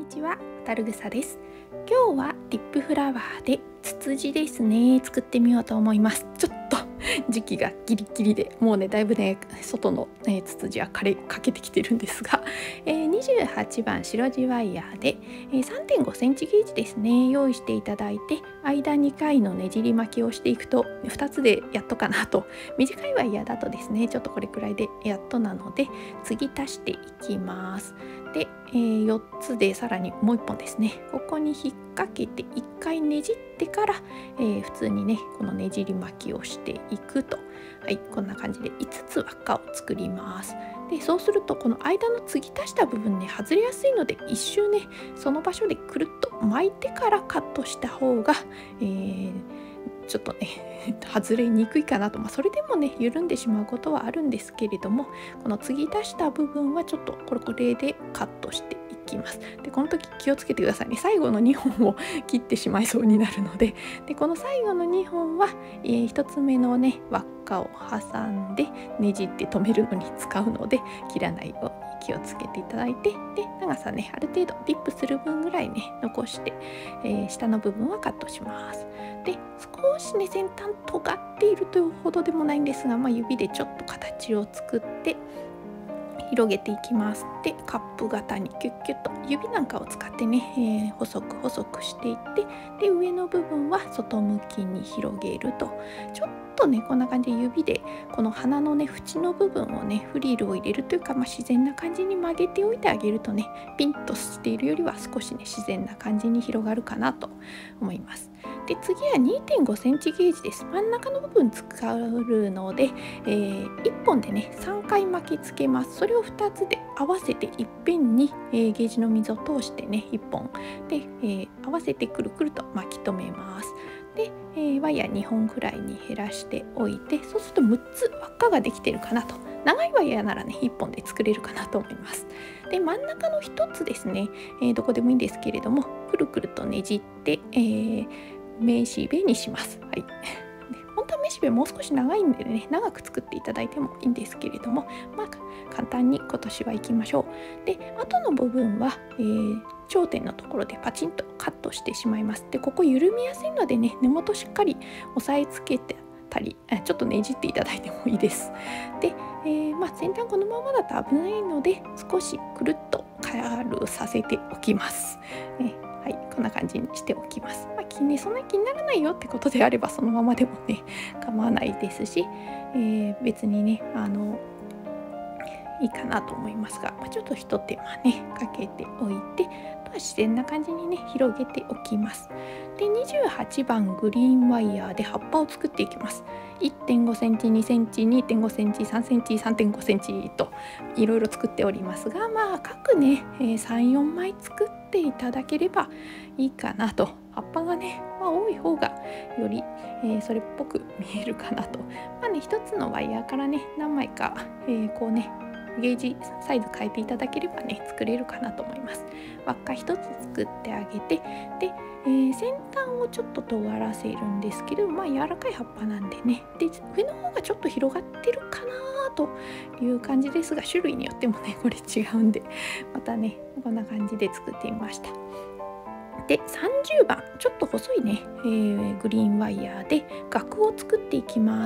ちは、タルグサです。今日はリップフラワーでツツジですね、作ってみようと思います。ちょっと時期がギリギリで、もうねだいぶね外の、ツツジはかけてきてるんですが、28番白地ワイヤーで、3.5 センチゲージですね、用意していただいて、間2回のねじり巻きをしていくと2つでやっとかなと。短いワイヤーだとですね、ちょっとこれくらいでやっとなので、次足していきます。で、4つでさらにもう1本ですね、ここに引っ掛けて1回ねじってから、普通にねこのねじり巻きをしていくと、はい、こんな感じで5つ輪っかを作ります。でそうするとこの間の継ぎ足した部分ね外れやすいので、一周ねその場所でくるっと巻いてからカットした方が、ちょっとね外れにくいかなと。それでもね緩んでしまうことはあるんですけれども、この継ぎ足した部分はちょっとこれでカットしていきます。でこの時気をつけてくださいね。最後の2本を切ってしまいそうになるので、この最後の2本は、1つ目のね輪っかを挟んでねじって留めるのに使うので、切らないように気をつけていただいて、で長さねある程度ディップする分ぐらいね残して、下の部分はカットします。で少しね先端尖っているというほどでもないんですが、指でちょっと形を作って広げていきます。でカップ型にキュッキュッと指なんかを使ってね、細くしていって、で上の部分は外向きに広げると、ちょっとねこんな感じで指でこの花のね縁の部分をねフリルを入れるというか、自然な感じに曲げておいてあげるとね、ピンとしているよりは少しね自然な感じに広がるかなと思います。で次は 2.5 センチゲージです。真ん中の部分使うので、1本でね3回巻きつけます。それを2つで合わせていっぺんに、ゲージの溝を通してね1本で、合わせてくるくると巻き留めます。で、ワイヤー2本くらいに減らしておいて、そうすると6つ輪っかができてるかなと。長いワイヤーならね1本で作れるかなと思います。で真ん中の1つですね、どこでもいいんですけれども、くるくるとねじって、めしべにします。はい。本当はめしべもう少し長いんでね、長く作っていただいてもいいんですけれども、簡単に今年はいきましょう。で後の部分は、頂点のところでパチンとカットしてしまいます。でここ緩みやすいのでね、根元しっかり押さえつけてたり、ちょっとねじっていただいてもいいです。で、先端このままだと危ないので、少しくるっとカールさせておきます。はい、こんな感じにしておきます。そんなに気にならないよってことであればそのままでもね構わないですし、別にねいいかなと思いますが、ちょっと一手間ねかけておいて、あとは自然な感じにね広げておきます。で28番グリーンワイヤーで葉っぱを作っていきます。 1.5 センチ、2センチ、2.5 センチ、3センチ、3.5 センチといろいろ作っておりますが、各ね、3、4枚作っていただければいいかなと。葉っぱがね、多い方がより、それっぽく見えるかなと。一つのワイヤーからね何枚か、こうねゲージサイズ変えていただければね作れるかなと思います。輪っか一つ作ってあげて、で、先端をちょっと尖らせるんですけど、柔らかい葉っぱなんでね、で上の方がちょっと広がってるかなという感じですが、種類によってもねこれ違うんで、またねこんな感じで作ってみました。で30番ちょっと細いね、グリーンワイヤーで額を作っていきます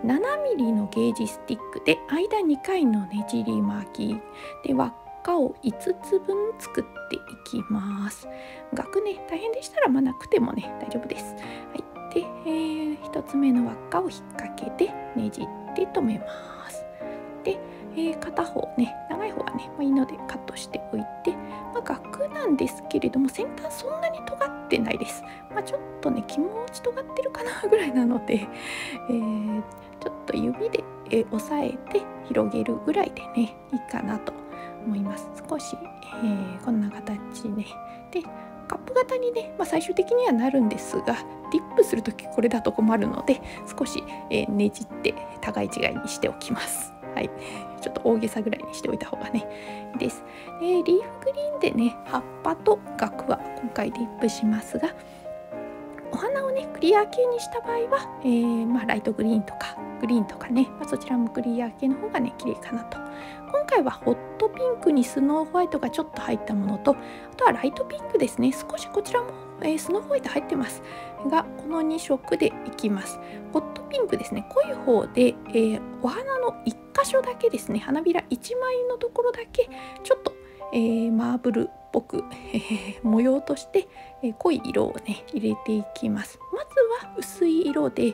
。7 mm のゲージスティックで間2回のねじり巻きで輪っかを5つ分作っていきます。額ね大変でしたらなくてもね大丈夫です。はい、で、1つ目の輪っかを引っ掛けてねじって留めます。で、片方ね長い方はね、いいのでカットしておいて、額なんですけれども先端そんなに尖ってないです。ちょっとね気持ち尖ってるかなぐらいなので、ちょっと指で、押さえて広げるぐらいでねいいかなと思います。少し、こんな形ねでカップ型にね、最終的にはなるんですが、ディップするときこれだと困るので少し、ねじって互い違いにしておきます。はい、ちょっと大げさぐらいにしておいた方がねいいです。リーフグリーンでね葉っぱと額は今回ディップしますが、お花をねクリア系にした場合は、ライトグリーンとかグリーンとかね、そちらもクリア系の方がね綺麗かなと。今回はホットピンクにスノーホワイトがちょっと入ったものと、あとはライトピンクですね、少しこちらも、スノーホワイト入ってますが、この2色でいきます。ホットピンクですね、濃い方で、お花の1箇所だけですね、花びら1枚のところだけちょっと、マーブルっぽく、模様として、濃い色をね入れていきます。まずは薄い色で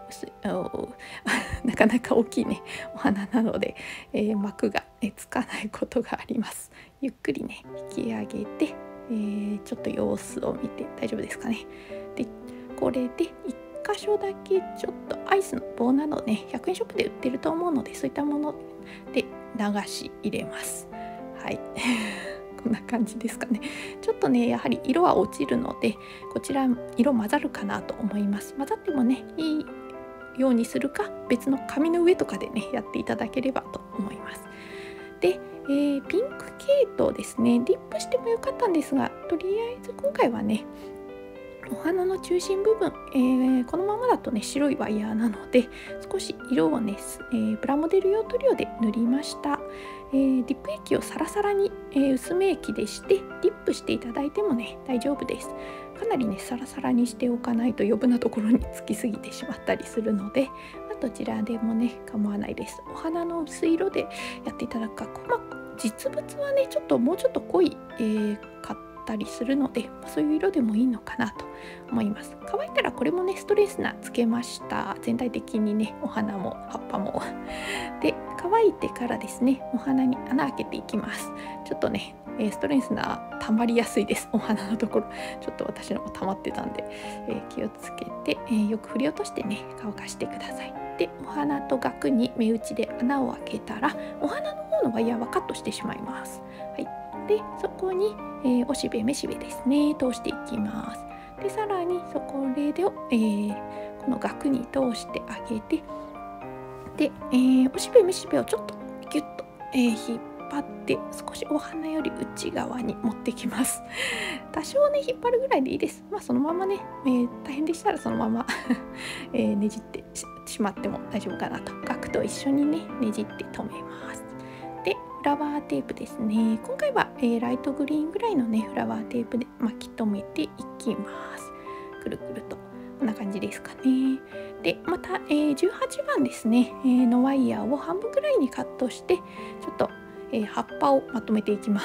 なかなか大きいねお花なので、膜が、つかないことがあります。ゆっくりね引き上げて、ちょっと様子を見て大丈夫ですかね。でこれで1箇所だけちょっとアイスの棒などね100円ショップで売ってると思うので、そういったもので流し入れます。はいこんな感じですかね。ちょっとねやはり色は落ちるので、こちら色混ざるかなと思います。混ざってもねいいようにするか、別の紙の上とかでねやっていただければと思います。で、ピンク系統ですね、ディップしてもよかったんですが、とりあえず今回はねお花の中心部分、このままだとね白いワイヤーなので、少し色をね、プラモデル用塗料で塗りました。ディップ液をサラサラに、薄め液でしてディップしていただいてもね大丈夫です。かなりねサラサラにしておかないと余分なところにつきすぎてしまったりするので、どちらでもね構わないです。お花の薄い色でやっていただくか、実物はねちょっともうちょっと濃い、買ったりするので、そういう色でもいいのかなと思います。乾いたらこれもねストレスナーつけました。全体的にねお花も葉っぱもで、乾いてからですねお花に穴開けていきます。ちょっとねストレスナー溜まりやすいです。お花のところちょっと私のも溜まってたんで、気をつけて、よく振り落としてね乾かしてください。でお花と額に目打ちで穴を開けたら、お花の方のワイヤーはカットしてしまいます。はい、でそこに、おしべめしべですね通していきます。でさらにそこでを、この額に通してあげて、で、おしべめしべをちょっとギュッと、引っ張って少しお花より内側に持ってきます。多少ね引っ張るぐらいでいいです。そのままね、大変でしたらそのままねじってしまっても大丈夫かなと。額と一緒にねねじって留めます。でフラワーテープですね、今回は、ライトグリーンぐらいのねフラワーテープで巻き留めていきます。くるくるとこんな感じですかね。でまた、18番ですね、のワイヤーを半分ぐらいにカットしてちょっと、葉っぱをまとめていきます。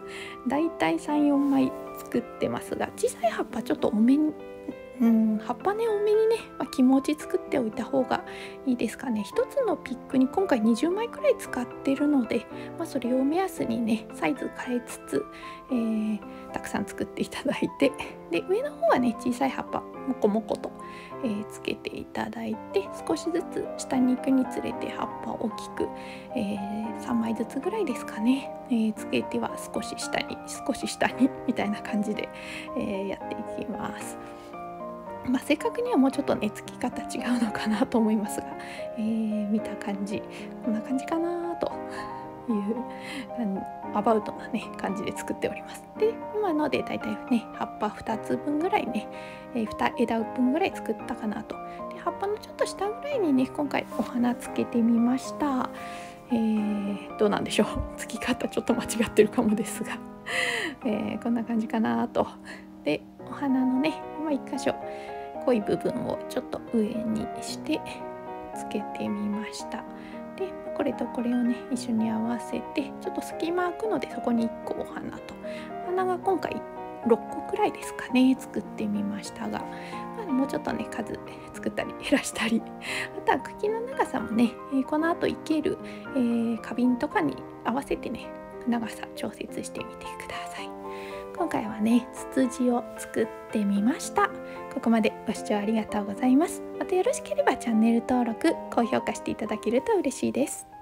だいたい 3,4 枚作ってますが、小さい葉っぱちょっと多めに、葉っぱね多めにね、気持ち作っておいた方がいいですかね。一つのピックに今回20枚くらい使ってるので、それを目安にねサイズ変えつつ、たくさん作っていただいて、で上の方はね小さい葉っぱもこもこと、つけていただいて、少しずつ下に行くにつれて葉っぱを大きく、3枚ずつぐらいですかね、つけては少し下に少し下にみたいな感じで、やっていきます。正確にはもうちょっとねつき方違うのかなと思いますが、見た感じこんな感じかなというアバウトなね感じで作っております。で今のでだいたいね葉っぱ2つ分ぐらいね、2枝分ぐらい作ったかなと。で葉っぱのちょっと下ぐらいにね今回お花つけてみました。どうなんでしょう、つき方ちょっと間違ってるかもですが、こんな感じかなと。でお花のね1箇所濃い部分をちょっと上にしてつけてみました。でこれとこれをね一緒に合わせてちょっと隙間空くので、そこに1個お花と、花が今回6個くらいですかね作ってみましたが、もうちょっとね数作ったり減らしたり、あとは茎の長さもね、この後生ける、花瓶とかに合わせてね長さ調節してみてください。今回はねツツジを作ってみました。ここまでご視聴ありがとうございます。またよろしければチャンネル登録、高評価していただけると嬉しいです。